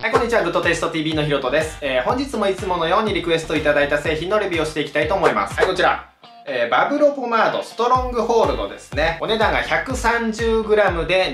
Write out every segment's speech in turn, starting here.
はい、こんにちは。グッドテイスト TV のひろとです。本日もいつものようにリクエストいただいた製品のレビューをしていきたいと思います。はい、こちら。バブロポマードストロングホールドですね。お値段が 130g で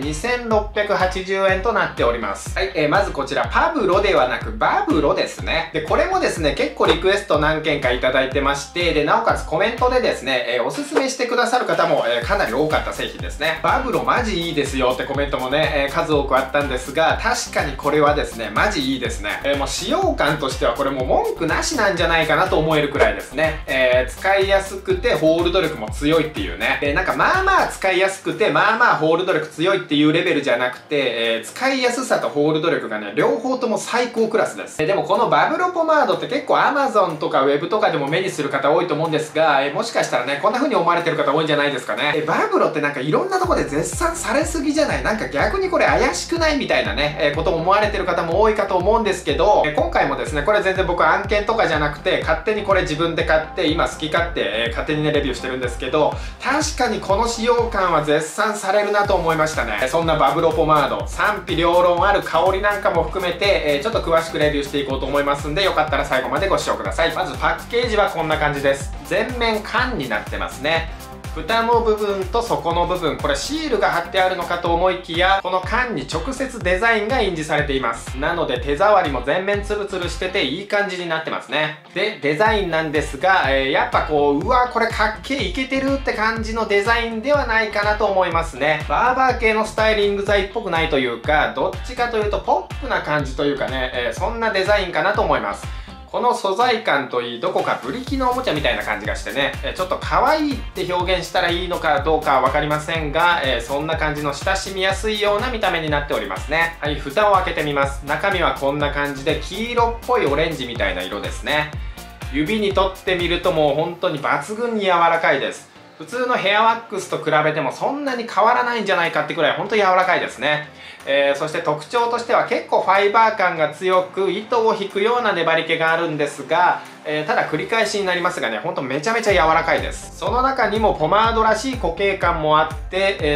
2680円となっております。はい、まずこちらパブロではなくバブロですね。で、これもですね、結構リクエスト何件かいただいてまして、で、なおかつコメントでですね、おすすめしてくださる方も、かなり多かった製品ですね。バブロマジいいですよってコメントもね、数多くあったんですが、確かにこれはですね、マジいいですね。もう使用感としてはこれもう文句なしなんじゃないかなと思えるくらいですね。使いやすくてホールド力も強いっていうね。なんかまあまあ使いやすくてまあまあホールド力強いっていうレベルじゃなくて、使いやすさとホールド力がね、両方とも最高クラスです。でもこのバブロポマードって結構 Amazon とか Web とかでも目にする方多いと思うんですが、もしかしたらね、こんな風に思われてる方多いんじゃないですかね。バブロってなんかいろんなとこで絶賛されすぎじゃない？なんか逆にこれ怪しくないみたいなね、ことを思われてる方も多いかと思うんですけど、今回もですね、これ全然僕案件とかじゃなくて、勝手にこれ自分で買って、今好き勝手、勝手にね、レビューしてるんですけど、確かにこの使用感は絶賛されるなと思いましたね。そんなバブロポマード、賛否両論ある香りなんかも含めて、ちょっと詳しくレビューしていこうと思いますんで、よかったら最後までご視聴ください。まずパッケージはこんな感じです。全面缶になってますね。蓋の部分と底の部分、これシールが貼ってあるのかと思いきや、この缶に直接デザインが印字されています。なので手触りも全面ツルツルしてていい感じになってますね。で、デザインなんですが、やっぱこう、うわ、これかっけえ、いけてるって感じのデザインではないかなと思いますね。バーバー系のスタイリング剤っぽくないというか、どっちかというとポップな感じというかね、そんなデザインかなと思います。この素材感といい、どこかブリキのおもちゃみたいな感じがしてね、ちょっと可愛いって表現したらいいのかどうかは分かりませんが、そんな感じの親しみやすいような見た目になっておりますね。はい、蓋を開けてみます。中身はこんな感じで黄色っぽいオレンジみたいな色ですね。指に取ってみるともう本当に抜群に柔らかいです。普通のヘアワックスと比べてもそんなに変わらないんじゃないかってくらい本当に柔らかいですね。そして特徴としては結構ファイバー感が強く糸を引くような粘り気があるんですが、ただ繰り返しになりますがね、ほんとめちゃめちゃ柔らかいです。その中にもポマードらしい固形感もあって、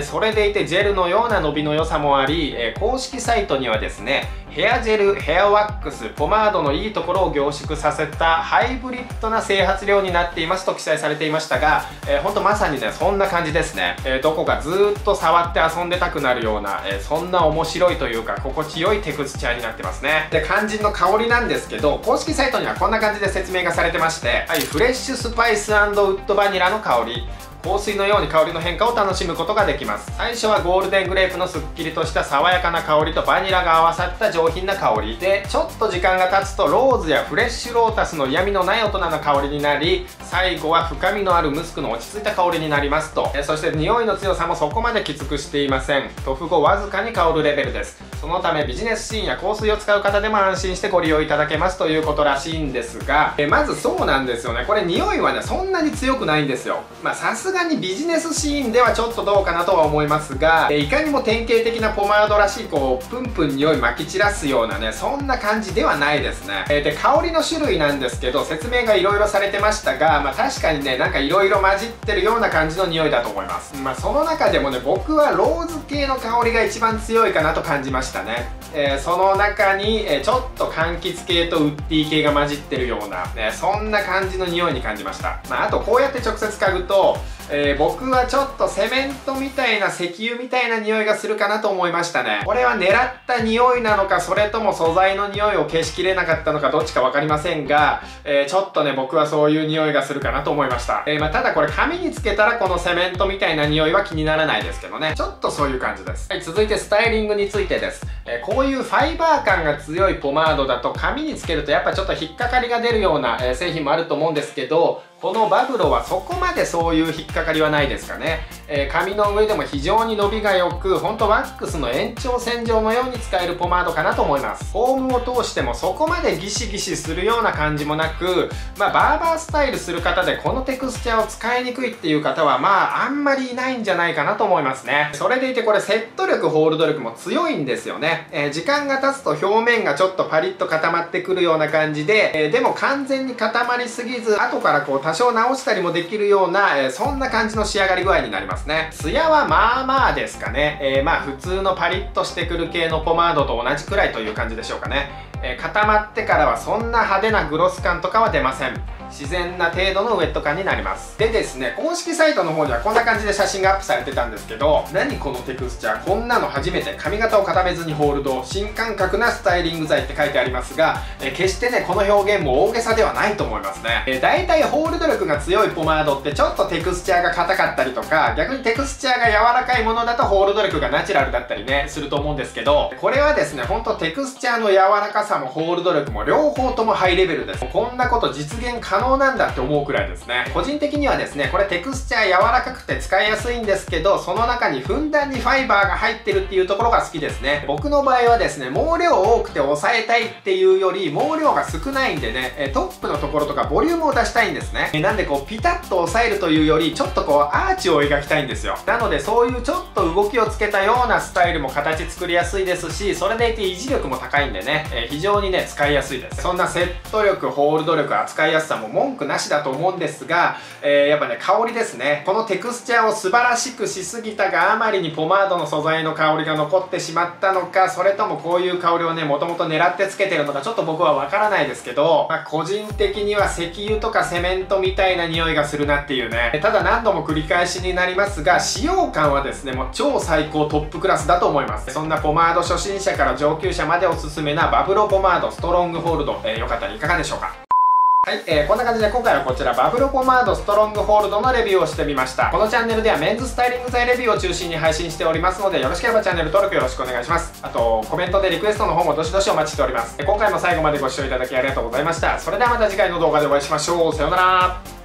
それでいてジェルのような伸びの良さもあり、公式サイトにはですね、ヘアジェル、ヘアワックス、ポマードのいいところを凝縮させたハイブリッドな整髪料になっていますと記載されていましたが、ほんとまさにね、そんな感じですね。どこかずーっと触って遊んでたくなるような、そんな面白いというか心地よいテクスチャーになってますね。で、肝心の香りなんですけど、公式サイトにはこんな感じで説明がされてまして、はい、フレッシュスパイス&ウッドバニラの香り、香水のように香りの変化を楽しむことができます。最初はゴールデングレープのすっきりとした爽やかな香りとバニラが合わさった上品な香りで、ちょっと時間が経つとローズやフレッシュロータスの闇のない大人な香りになり、最後は深みのあるムスクの落ち着いた香りになりますと。そして匂いの強さもそこまできつくしていません。塗布後わずかに香るレベルです。そのためビジネスシーンや香水を使う方でも安心してご利用いただけますということらしいんですが、まずそうなんですよね。これ匂いはね、そんなに強くないんですよ。さすがにビジネスシーンではちょっとどうかなとは思いますが、いかにも典型的なポマードらしいこうプンプン匂い撒き散らすようなね、そんな感じではないですね。で、香りの種類なんですけど、説明がいろいろされてましたが、確かにね、なんかいろいろ混じってるような感じの匂いだと思います。その中でもね、僕はローズ系の香りが一番強いかなと感じましたね。その中に、ちょっと柑橘系とウッディ系が混じってるような、そんな感じの匂いに感じました。あとこうやって直接嗅ぐと、僕はちょっとセメントみたいな石油みたいな匂いがするかなと思いましたね。これは狙った匂いなのか、それとも素材の匂いを消しきれなかったのか、どっちか分かりませんが、ちょっとね、僕はそういう匂いがするかなと思いました。ただこれ髪につけたらこのセメントみたいな匂いは気にならないですけどね。ちょっとそういう感じです。はい、続いてスタイリングについてです。こういうファイバー感が強いポマードだと髪につけるとやっぱちょっと引っかかりが出るような、製品もあると思うんですけど、このバブロはそこまでそういう引っかかりはないですかね。髪の上でも非常に伸びが良く、ほんとワックスの延長線上のように使えるポマードかなと思います。フォームを通してもそこまでギシギシするような感じもなく、バーバースタイルする方でこのテクスチャーを使いにくいっていう方はあんまりいないんじゃないかなと思いますね。それでいてこれセット力、ホールド力も強いんですよね。時間が経つと表面がちょっとパリッと固まってくるような感じで、でも完全に固まりすぎず、後からこう多少直したりもできるような、そんな感じの仕上がり具合になりますね。ツヤはまあまあですかね。まあ普通のパリッとしてくる系のポマードと同じくらいという感じでしょうかね。固まってからはそんな派手なグロス感とかは出ません。自然な程度のウェット感になります。でですね、公式サイトの方にはこんな感じで写真がアップされてたんですけど、何このテクスチャー、こんなの初めて、髪型を固めずにホールド、新感覚なスタイリング剤って書いてありますが、決してねこの表現も大げさではないと思いますね。大体ホールド力が強いポマードってちょっとテクスチャーが硬かったりとか、逆にテクスチャーが柔らかいものだとホールド力がナチュラルだったりねすると思うんですけど、これはですね、ほんとテクスチャーの柔らかさもホールド力も両方ともハイレベルです。こんなこと実現可能なんだって思うくらいですね。個人的にはですね、これテクスチャー柔らかくて使いやすいんですけど、その中にふんだんにファイバーが入ってるっていうところが好きですね。僕の場合はですね、毛量多くて抑えたいっていうより毛量が少ないんでね、トップのところとかボリュームを出したいんですね。なんでこうピタッと押さえるというよりちょっとこうアーチを描きたいんですよ。なのでそういうちょっと動きをつけたようなスタイルも形作りやすいですし、それでいて維持力も高いんでね、非常にね使いやすいです。そんなセット力、ホールド力、扱いやすさも文句なしだと思うんですが、やっぱね香りですね。このテクスチャーを素晴らしくしすぎたがあまりにポマードの素材の香りが残ってしまったのか、それともこういう香りをねもともと狙ってつけてるのかちょっと僕はわからないですけど、個人的には石油とかセメントみたいな匂いがするなっていうね。ただ何度も繰り返しになりますが、使用感はですねもう超最高トップクラスだと思います。そんなポマード初心者から上級者までおすすめなバブロポマードストロングホールド、よかったらいかがでしょうか。はい、こんな感じで今回はこちらバブロポマードストロングホールドのレビューをしてみました。このチャンネルではメンズスタイリング剤レビューを中心に配信しておりますので、よろしければチャンネル登録よろしくお願いします。あとコメントでリクエストの方もどしどしお待ちしております。今回も最後までご視聴いただきありがとうございました。それではまた次回の動画でお会いしましょう。さようなら。